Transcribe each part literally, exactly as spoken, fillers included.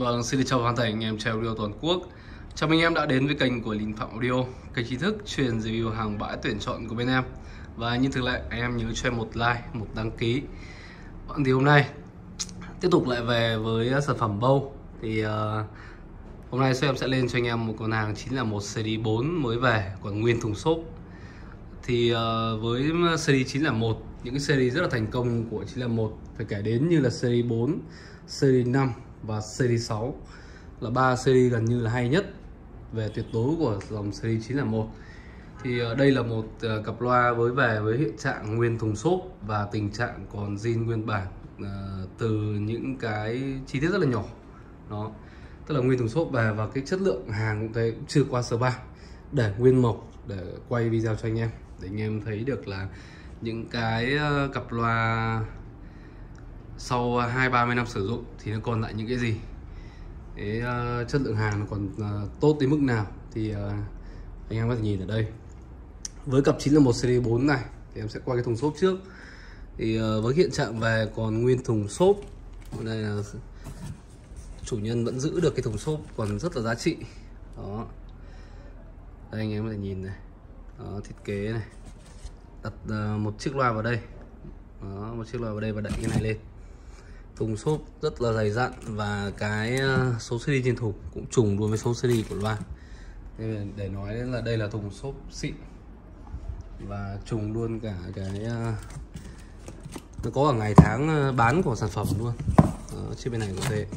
Vâng, xin chào toàn thể anh em chơi audio toàn quốc. Chào mừng anh em đã đến với kênh của Linh Phạm Audio, kênh chính thức chuyên review hàng bãi tuyển chọn của bên em. Và như thường lệ, anh em nhớ cho em một like, một đăng ký. Vâng, thì hôm nay tiếp tục lại về với sản phẩm bâu. Thì uh, hôm nay em sẽ lên cho anh em một con hàng chính là một series bốn mới về, còn nguyên thùng xốp. Thì uh, với series chín không một, những cái series rất là thành công của chín không một phải kể đến như là series bốn, series năm và series sáu, là ba series gần như là hay nhất về tuyệt đối của dòng series chín không một. Thì uh, đây là một uh, cặp loa với về với hiện trạng nguyên thùng xốp và tình trạng còn zin nguyên bản, uh, từ những cái chi tiết rất là nhỏ đó, tức là nguyên thùng xốp về, và cái chất lượng hàng cũng thế, cũng chưa qua spa, để nguyên mộc để quay video cho anh em, để anh em thấy được là những cái uh, cặp loa sau hai ba mươi năm sử dụng thì nó còn lại những cái gì, cái uh, chất lượng hàng nó còn uh, tốt đến mức nào. Thì uh, anh em có thể nhìn ở đây với cặp chín không một series bốn này. Thì em sẽ qua cái thùng xốp trước. Thì uh, với hiện trạng về còn nguyên thùng xốp, đây là chủ nhân vẫn giữ được cái thùng xốp còn rất là giá trị đó. Đây anh em có thể nhìn này đó, thiết kế này, đặt uh, một chiếc loa vào đây đó, một chiếc loa vào đây và đẩy cái này lên. Thùng xốp rất là dày dặn, và cái uh, số series trên thùng cũng trùng luôn với số series của loa. Nên để nói là đây là thùng xốp xịn, và trùng luôn cả cái uh, nó có cả ngày tháng uh, bán của sản phẩm luôn đó, trên bên này cũng thế.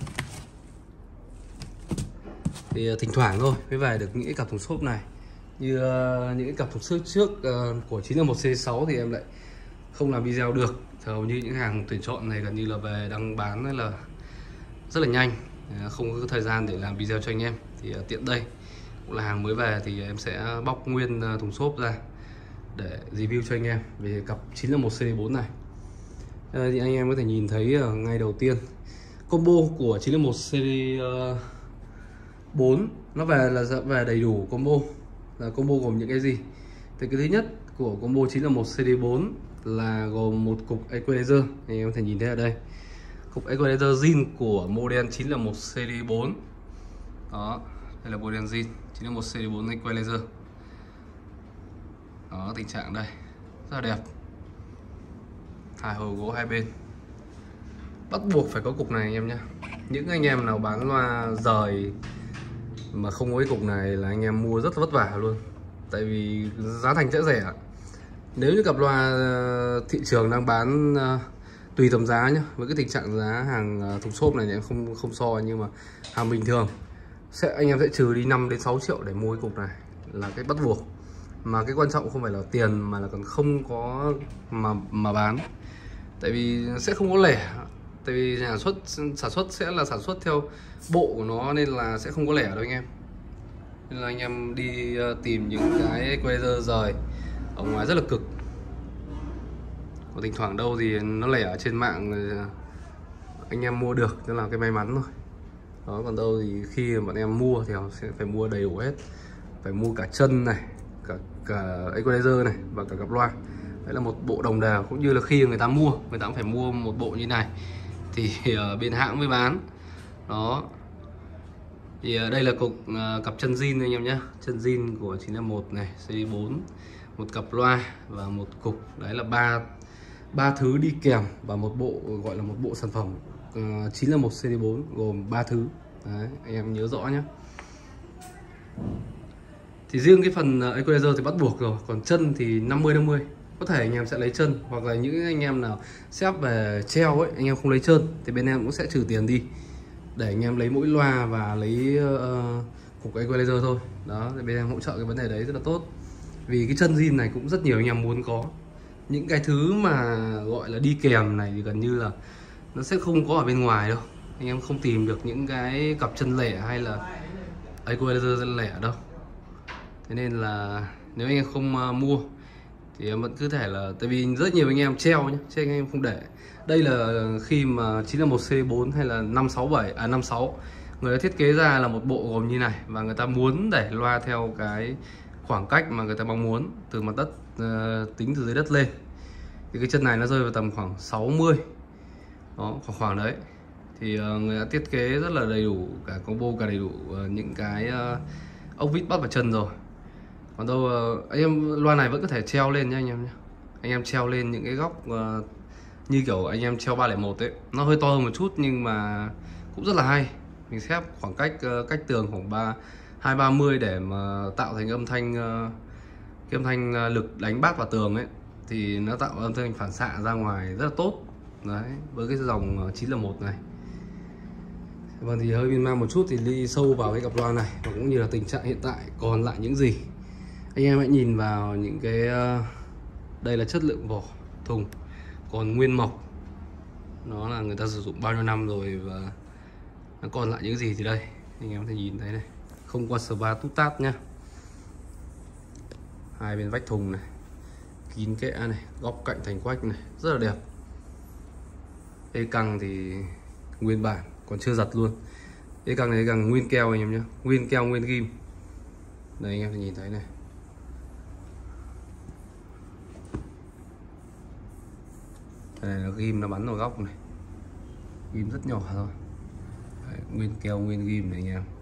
Thì uh, thỉnh thoảng thôi mới về được những cái cặp thùng xốp này, như uh, những cái cặp thùng xốp trước uh, của chín không một series sáu thì em lại không làm video được. Hầu như những hàng tuyển chọn này gần như là về đăng bán hay là rất là nhanh, không có thời gian để làm video cho anh em. Thì uh, tiện đây cũng là hàng mới về thì em sẽ bóc nguyên uh, thùng xốp ra để review cho anh em về cặp chín không một series bốn này. Uh, thì anh em có thể nhìn thấy uh, ngay đầu tiên combo của chín không một series uh, bốn nó về là về đầy đủ combo. Là combo gồm những cái gì? Thì cái thứ nhất của combo chín không một series bốn là gồm một cục equalizer, anh em có thể nhìn thấy ở đây, cục equalizer zin của model chín không một series bốn đó. Đây là model zin chín không một series bốn equalizer đó, tình trạng đây rất là đẹp, hai hồ gỗ hai bên. Bắt buộc phải có cục này anh em nhé. Những anh em nào bán loa rời mà không có cái cục này là anh em mua rất là vất vả luôn, tại vì giá thành sẽ rẻ. Nếu như cặp loa thị trường đang bán uh, tùy tầm giá nhá, với cái tình trạng giá hàng uh, thùng xốp này thì em không không so, nhưng mà hàng bình thường sẽ anh em sẽ trừ đi năm đến sáu triệu để mua cái cục này, là cái bắt buộc. Mà cái quan trọng không phải là tiền, mà là còn không có mà mà bán, tại vì sẽ không có lẻ. Tại vì sản xuất sản xuất sẽ là sản xuất theo bộ của nó, nên là sẽ không có lẻ đâu anh em. Nên là anh em đi uh, tìm những cái equalizer rời ở ngoài rất là cực. Còn thỉnh thoảng đâu thì nó lẻ ở trên mạng anh em mua được, đó là cái may mắn thôi đó. Còn đâu thì khi bọn em mua thì sẽ phải mua đầy đủ hết, phải mua cả chân này, cả cả equalizer này, và cả cặp loa. Đấy là một bộ đồng đều. Cũng như là khi người ta mua, người ta cũng phải mua một bộ như này thì uh, bên hãng mới bán đó. Thì uh, đây là cục uh, cặp chân zin anh em nhé, chân zin của chín không một này, series bốn, một cặp loa và một cục. Đấy là ba ba thứ đi kèm, và một bộ gọi là một bộ sản phẩm uh, chín không một series bốn gồm ba thứ. Đấy, anh em nhớ rõ nhé. Thì riêng cái phần uh, equalizer thì bắt buộc rồi, còn chân thì năm mươi năm mươi. Có thể anh em sẽ lấy chân, hoặc là những anh em nào xếp về treo ấy, anh em không lấy chân thì bên em cũng sẽ trừ tiền đi để anh em lấy mỗi loa và lấy uh, cục equalizer thôi đó. Thì bên em hỗ trợ cái vấn đề đấy rất là tốt, vì cái chân zin này cũng rất nhiều anh em muốn có. Những cái thứ mà gọi là đi kèm này thì gần như là nó sẽ không có ở bên ngoài đâu, anh em không tìm được những cái cặp chân lẻ hay là equalizer lẻ đâu. Thế nên là nếu anh em không uh, mua thì em vẫn cứ thể là, tại vì rất nhiều anh em treo nhé, chứ anh em không để. Đây là khi mà chín không một series bốn hay là năm sáu bảy à năm sáu, người ta thiết kế ra là một bộ gồm như này, và người ta muốn để loa theo cái khoảng cách mà người ta mong muốn từ mặt đất, uh, tính từ dưới đất lên. Thì cái chân này nó rơi vào tầm khoảng sáu mươi đó, khoảng khoảng đấy. thì uh, người đã thiết kế rất là đầy đủ, cả combo cả đầy đủ uh, những cái uh, ốc vít bắt vào chân rồi. Còn đâu uh, anh em loa này vẫn có thể treo lên nha anh em nhé. Anh em treo lên những cái góc uh, như kiểu anh em treo ba không một ấy, nó hơi to hơn một chút nhưng mà cũng rất là hay. Mình xếp khoảng cách uh, cách tường khoảng ba hai ba mươi để mà tạo thành âm thanh uh, cái âm thanh uh, lực đánh bát vào tường ấy, thì nó tạo âm thanh phản xạ ra ngoài rất là tốt đấy với cái dòng chín không một này. Vâng, thì hơi miên man một chút thì đi sâu vào cái cặp loa này và cũng như là tình trạng hiện tại còn lại những gì. Anh em hãy nhìn vào những cái uh, đây là chất lượng vỏ thùng còn nguyên mộc, nó là người ta sử dụng bao nhiêu năm rồi và nó còn lại những gì thì đây anh em có thể nhìn thấy này, không qua sờ ba tút tát nhá. Hai bên vách thùng này, kín kẽ này, góc cạnh thành quách này, rất là đẹp. Ê căng thì nguyên bản còn chưa giật luôn. Ê căng này căng nguyên keo anh em nhé, nguyên keo nguyên ghim. Đây anh em nhìn thấy này. Đây là ghim nó bắn vào góc này, ghim rất nhỏ thôi. Đấy, nguyên keo nguyên ghim này anh em,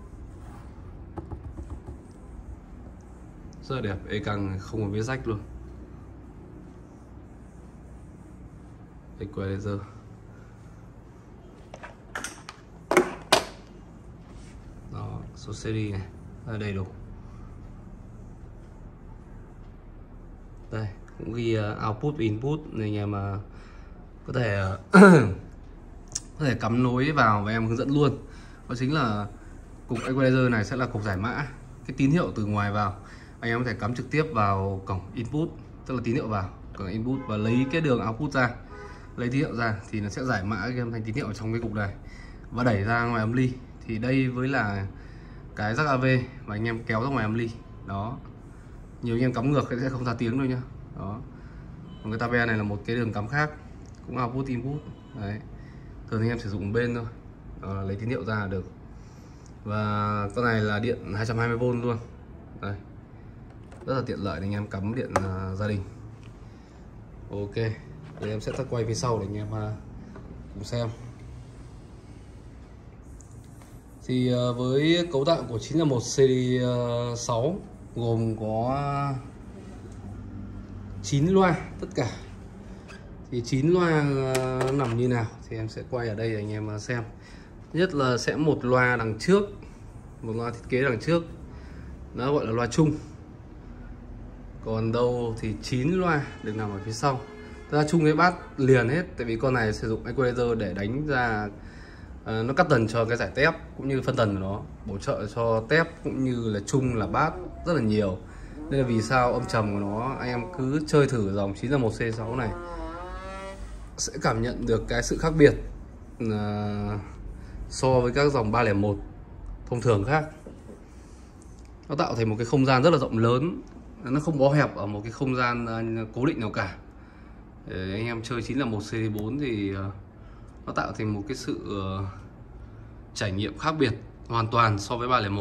rất là đẹp. Ê căng không có vết rách luôn. Equalizer đó, số series này rất đầy đủ. Đây cũng ghi uh, output input này anh em mà có thể có thể cắm nối vào và em hướng dẫn luôn. Đó chính là cục equalizer này sẽ là cục giải mã cái tín hiệu từ ngoài vào. Anh em có thể cắm trực tiếp vào cổng input, tức là tín hiệu vào cổng input và lấy cái đường output ra, lấy tín hiệu ra thì nó sẽ giải mã cái âm thanh tín hiệu trong cái cục này và đẩy ra ngoài âm ly. Thì đây với là cái jack a vê mà anh em kéo ra ngoài âm ly đó. Nhiều anh em cắm ngược thì sẽ không ra tiếng đâu nhá. Đó. Còn cái tabe này là một cái đường cắm khác, cũng output input. Đấy. Thường anh em sử dụng bên thôi. Đó, lấy tín hiệu ra là được. Và con này là điện hai trăm hai mươi vôn luôn. Đây. Rất là tiện lợi để anh em cắm điện uh, gia đình. Ok. Để em sẽ tắt quay phía sau để anh em uh, cùng xem. Thì uh, với cấu tạo của chín không một series uh, sáu gồm có chín loa tất cả. Thì chín loa uh, nằm như nào thì em sẽ quay ở đây để anh em uh, xem. Nhất là sẽ một loa đằng trước, một loa thiết kế đằng trước, nó gọi là loa chung. Còn đâu thì chín loa được nằm ở phía sau. Ta chung cái bát liền hết, tại vì con này sử dụng equalizer để đánh ra uh, nó cắt tần cho cái giải tép cũng như phân tần của nó, bổ trợ cho tép cũng như là chung là bát rất là nhiều. Nên là vì sao âm trầm của nó anh em cứ chơi thử dòng chín không một series sáu này sẽ cảm nhận được cái sự khác biệt uh, so với các dòng ba không một thông thường khác. Nó tạo thành một cái không gian rất là rộng lớn, nó không bó hẹp ở một cái không gian uh, cố định nào cả. Để anh em chơi chín không một series bốn thì uh, nó tạo thành một cái sự uh, trải nghiệm khác biệt hoàn toàn so với ba không một.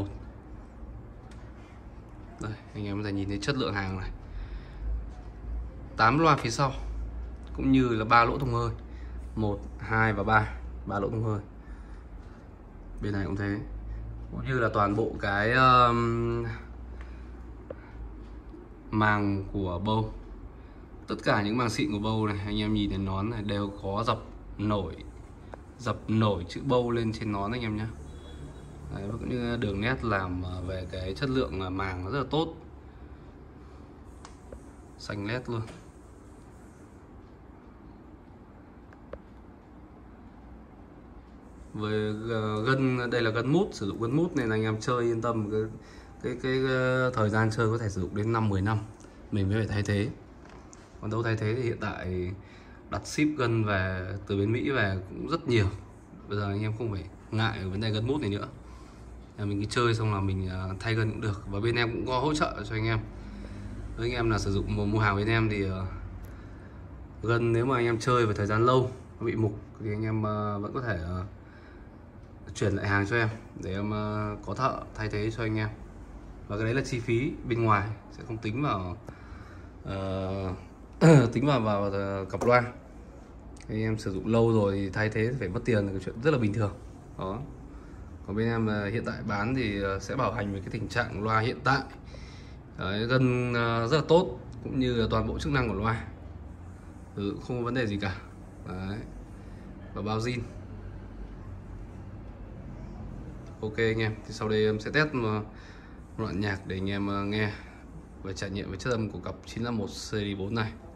Đây, anh em có thể nhìn thấy chất lượng hàng này. tám loa phía sau cũng như là ba lỗ thông hơi, một, hai và ba, ba lỗ thông hơi. Bên này cũng thế. Cũng như là toàn bộ cái um, màng của bâu. Tất cả những màng xịn của bâu này anh em nhìn thấy nón này đều có dập nổi dập nổi chữ bâu lên trên nón anh em nhé. Đấy, và cũng như đường nét làm về cái chất lượng màng nó rất là tốt, xanh lét luôn. Với gân, đây là gân mút, sử dụng gân mút này là anh em chơi yên tâm, cái cái cái, cái thời gian chơi có thể sử dụng đến năm mười năm mình mới phải thay thế. Còn đâu thay thế thì hiện tại đặt ship gân về từ bên Mỹ về cũng rất nhiều. Bây giờ anh em không phải ngại ở vấn đề gân mút này nữa, mình cứ chơi xong là mình thay gân cũng được. Và bên em cũng có hỗ trợ cho anh em. Với anh em là sử dụng mua hàng bên em thì gân nếu mà anh em chơi về thời gian lâu nó bị mục thì anh em vẫn có thể chuyển lại hàng cho em để em có thợ thay thế cho anh em. Và cái đấy là chi phí bên ngoài, sẽ không tính vào uh, tính vào vào cặp loa. anh em sử dụng lâu rồi thì thay thế thì phải mất tiền là cái chuyện rất là bình thường đó. Còn bên em là hiện tại bán thì sẽ bảo hành về cái tình trạng loa hiện tại. Đấy, gân rất là tốt cũng như là toàn bộ chức năng của loa, ừ, không có vấn đề gì cả. Đấy, và bao zin. Ok anh em, thì sau đây em sẽ test một đoạn nhạc để anh em nghe và trải nghiệm với chất âm của cặp chín năm một series bốn này.